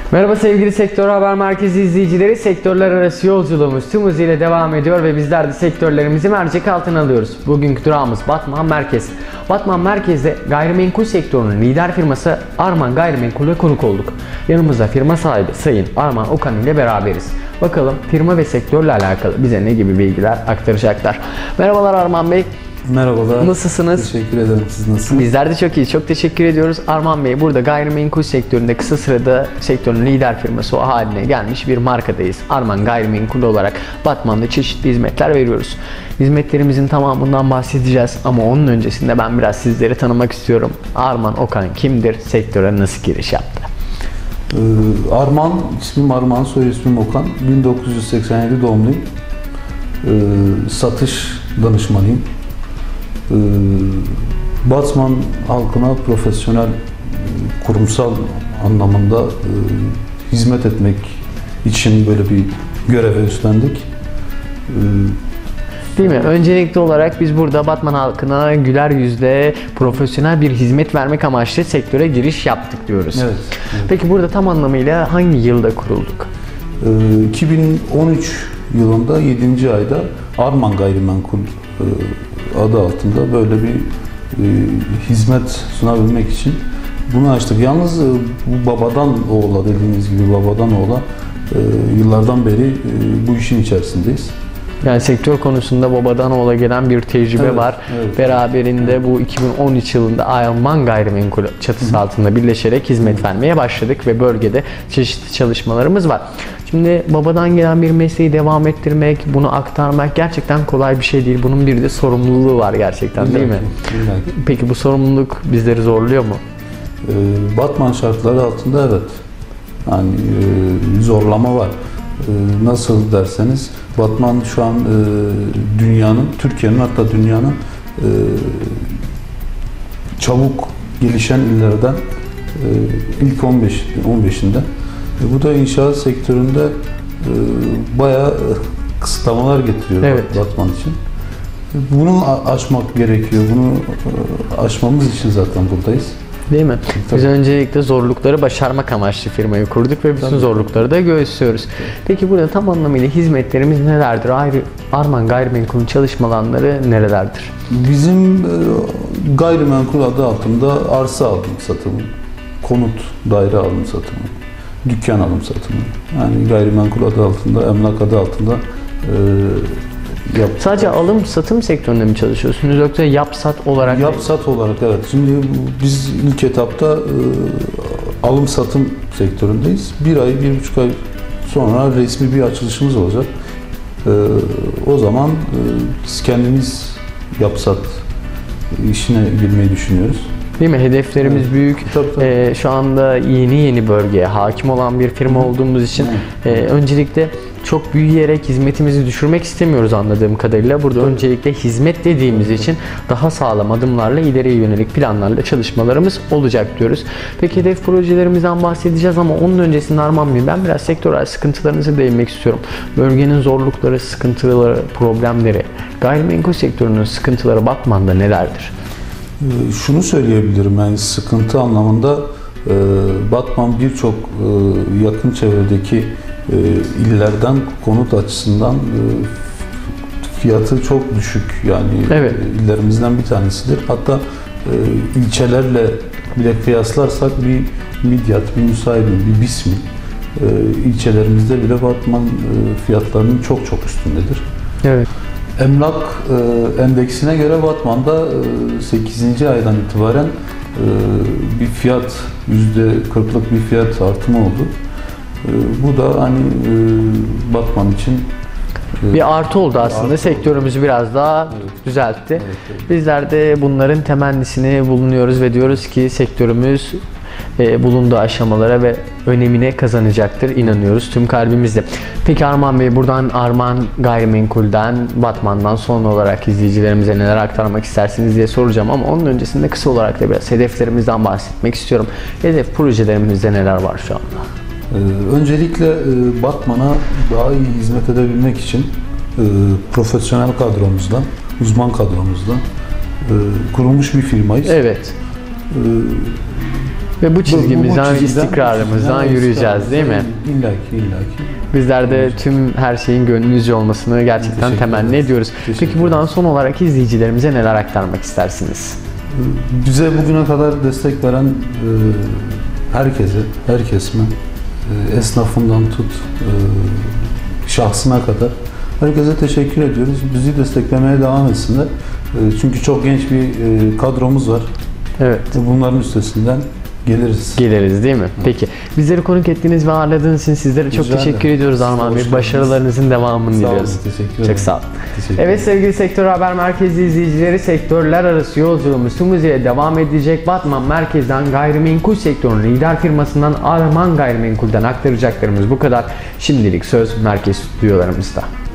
Merhaba sevgili Sektör Haber Merkezi izleyicileri. Sektörler arası yolculuğumuz tüm hızıyla devam ediyor ve bizler de sektörlerimizi mercek altına alıyoruz. Bugünkü durağımız Batman Merkez. Batman Merkez'de gayrimenkul sektörünün lider firması Arman Gayrimenkul'e konuk olduk. Yanımızda firma sahibi Sayın Arman Okan ile beraberiz. Bakalım firma ve sektörle alakalı bize ne gibi bilgiler aktaracaklar. Merhabalar Arman Bey. Merhabalar. Nasılsınız? Teşekkür ederim. Siz nasılsınız? Bizler de çok iyi. Çok teşekkür ediyoruz. Arman Bey, burada gayrimenkul sektöründe kısa sırada sektörün lider firması o haline gelmiş bir markadayız. Arman Gayrimenkul olarak Batman'da çeşitli hizmetler veriyoruz. Hizmetlerimizin tamamından bahsedeceğiz ama onun öncesinde ben biraz sizleri tanımak istiyorum. Arman Okan kimdir? Sektöre nasıl giriş yaptı? Arman, ismim Arman, soy ismim Okan. 1987 doğumluyum. Satış danışmanıyım. Batman halkına profesyonel, kurumsal anlamda hizmet etmek için böyle bir göreve üstlendik. Değil mi? Öncelikli olarak biz burada Batman halkına güler yüzle profesyonel bir hizmet vermek amaçlı sektöre giriş yaptık diyoruz. Evet, evet. Peki burada tam anlamıyla hangi yılda kurulduk? 2013 yılında 7. ayda Arman Gayrimenkul adı altında böyle bir hizmet sunabilmek için bunu açtık. Yalnız bu babadan oğula, dediğiniz gibi babadan oğula yıllardan beri bu işin içerisindeyiz. Yani sektör konusunda babadan oğula gelen bir tecrübe var. Evet. Beraberinde bu 2013 yılında Arman Gayrimenkul çatısı altında birleşerek hizmet vermeye başladık ve bölgede çeşitli çalışmalarımız var. Şimdi babadan gelen bir mesleği devam ettirmek, bunu aktarmak gerçekten kolay bir şey değil. Bunun bir de sorumluluğu var gerçekten, değil mi? İllaki. Peki bu sorumluluk bizleri zorluyor mu? Batman şartları altında evet. Yani zorlama var. Nasıl derseniz Batman şu an dünyanın, Türkiye'nin hatta dünyanın çabuk gelişen illerden ilk 15'inde. Bu da inşaat sektöründe bayağı kısıtlamalar getiriyor, evet, Batman için. Bunu aşmak gerekiyor. Bunu aşmamız için zaten buradayız. Değil mi? Tabii. Biz öncelikle zorlukları başarmak amaçlı firmayı kurduk ve bütün zorlukları da göğüslüyoruz. Peki burada tam anlamıyla hizmetlerimiz nelerdir? Arman Gayrimenkul'ün çalışma alanları nerelerdir? Bizim gayrimenkul adı altında arsa alım satımı, konut daire alım satımı, dükkan alım satımı. Yani gayrimenkul adı altında, emlak adı altında Sadece alım satım sektöründe mi çalışıyorsunuz yoksa yap-sat olarak? Yap-sat olarak, evet. Şimdi biz ilk etapta alım satım sektöründeyiz. 1 ay, 1,5 ay sonra resmi bir açılışımız olacak. O zaman biz kendimiz yap-sat işine girmeyi düşünüyoruz. Değil mi? Hedeflerimiz büyük. Tabii. Şu anda yeni bölgeye hakim olan bir firma olduğumuz için öncelikle çok büyüyerek hizmetimizi düşürmek istemiyoruz anladığım kadarıyla. Burada öncelikle hizmet dediğimiz için daha sağlam adımlarla ileriye yönelik planlarla çalışmalarımız olacak diyoruz. Peki hedef projelerimizden bahsedeceğiz ama onun öncesinde Arman Bey, ben biraz sektörel sıkıntılarınıza değinmek istiyorum. Bölgenin zorlukları, sıkıntıları, problemleri, gayrimenkul sektörünün sıkıntıları Batman'da nelerdir? Şunu söyleyebilirim, yani sıkıntı anlamında Batman birçok yakın çevredeki illerden konut açısından fiyatı çok düşük, yani evet, illerimizden bir tanesidir. Hatta ilçelerle bile kıyaslarsak bir Midyat, bir Nusaybin, bir Bismi ilçelerimizde bile Batman fiyatlarının çok üstündedir. Evet. Emlak endeksine göre Batman'da 8. aydan itibaren bir fiyat, %40'lık bir fiyat artımı oldu. Bu da hani Batman için bir artı oldu aslında. Sektörümüzü biraz daha düzeltti. Evet. Bizler de bunların temennisini bulunuyoruz ve diyoruz ki sektörümüz bulunduğu aşamalara ve önemine kazanacaktır, inanıyoruz tüm kalbimizle. Peki Arman Bey, buradan Arman Gayrimenkul'den, Batman'dan son olarak izleyicilerimize neler aktarmak istersiniz diye soracağım ama onun öncesinde kısa olarak da biraz hedeflerimizden bahsetmek istiyorum. Hedef projelerimizde neler var şu anda? Öncelikle Batman'a daha iyi hizmet edebilmek için profesyonel kadromuzdan, uzman kadromuzdan kurulmuş bir firmayız. Evet. Ve bu çizgimizden, çizgiden istikrarımızdan yürüyeceğiz değil mi? İllaki. Bizler de tüm her şeyin gönlünüzce olmasını gerçekten Teşekkür temenni ederiz. ediyoruz. Teşekkür Peki buradan son olarak izleyicilerimize neler aktarmak istersiniz? Bize bugüne kadar destek veren herkese, her kesime, esnafından tut, şahsına kadar herkese teşekkür ediyoruz. Bizi desteklemeye devam etsinler. Çünkü çok genç bir kadromuz var. Evet. Bunların üstesinden geliriz. Değil mi? Peki. Bizleri konuk ettiğiniz ve ağırladığınız için sizlere çok Rica teşekkür ederim. ediyoruz Armağan Bey. Hoş Başarılarınızın devamını Sağ olun, diliyoruz. teşekkür Çok ederim. sağ olun. Teşekkür Evet sevgili Sektör Haber Merkezi izleyicileri, sektörler arası yolculuğumuz tüm hızıyla devam edecek. Batman Merkez'den gayrimenkul sektörünün lider firmasından Arman Gayrimenkul'den aktaracaklarımız bu kadar. Şimdilik söz merkez stüdyolarımızda.